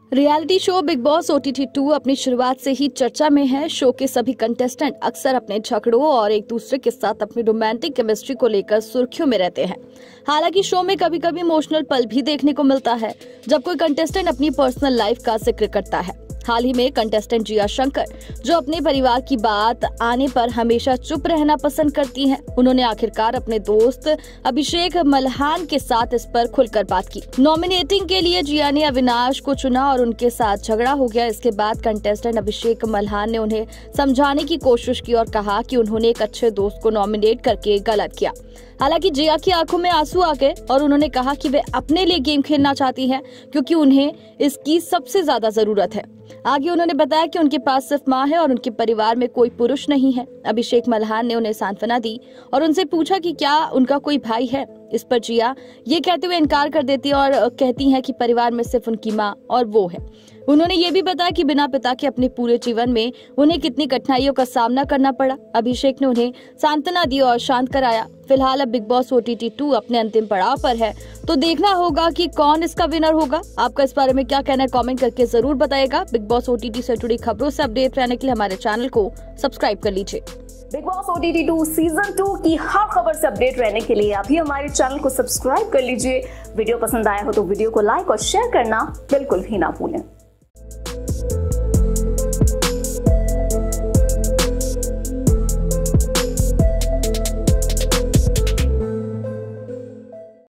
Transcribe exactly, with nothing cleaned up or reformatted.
Reality show Bigg Boss OTT two अपनी शुरुआत से ही चर्चा में है। शो के सभी कंटेस्टेंट अक्सर अपने झगड़ों और एक दूसरे के साथ अपनी रोमांटिक केमिस्ट्री को लेकर सुर्खियों में रहते हैं। हालांकि शो में कभी कभी इमोशनल पल भी देखने को मिलता है जब कोई कंटेस्टेंट अपनी पर्सनल लाइफ का जिक्र करता है। हाल ही में कंटेस्टेंट जिया शंकर, जो अपने परिवार की बात आने पर हमेशा चुप रहना पसंद करती हैं, उन्होंने आखिरकार अपने दोस्त अभिषेक मल्हान के साथ इस पर खुलकर बात की। नॉमिनेटिंग के लिए जिया ने अविनाश को चुना और उनके साथ झगड़ा हो गया। इसके बाद कंटेस्टेंट अभिषेक मल्हान ने उन्हें समझाने की कोशिश की और कहा कि उन्होंने एक अच्छे दोस्त को नॉमिनेट करके गलत किया। हालांकि जिया की आंखों में आंसू आ गए और उन्होंने कहा कि वे अपने लिए गेम खेलना चाहती हैं क्योंकि उन्हें इसकी सबसे ज्यादा जरूरत है। आगे उन्होंने बताया कि उनके पास सिर्फ माँ है और उनके परिवार में कोई पुरुष नहीं है। अभिषेक मल्हान ने उन्हें सांत्वना दी और उनसे पूछा कि क्या उनका कोई भाई है। इस पर जिया ये कहते हुए इनकार कर देती है और कहती हैं कि परिवार में सिर्फ उनकी माँ और वो है। उन्होंने ये भी बताया कि बिना पिता के अपने पूरे जीवन में उन्हें कितनी कठिनाइयों का सामना करना पड़ा। अभिषेक ने उन्हें सांत्वना दी और शांत कराया। फिलहाल अब बिग बॉस ओटीटी टू अपने अंतिम पड़ाव पर है, तो देखना होगा कि कौन इसका विनर होगा। आपका इस बारे में क्या कहना है, कमेंट करके जरूर बताइएगा। बिग बॉस ओटीटी से जुड़ी खबरों से अपडेट रहने के लिए हमारे चैनल को सब्सक्राइब कर लीजिए। Bigg Boss OTT two season two की हर खबर से अपडेट रहने के लिए अभी हमारे चैनल को सब्सक्राइब कर लीजिए। वीडियो पसंद आया हो तो वीडियो को लाइक और शेयर करना बिल्कुल भी ना भूलें।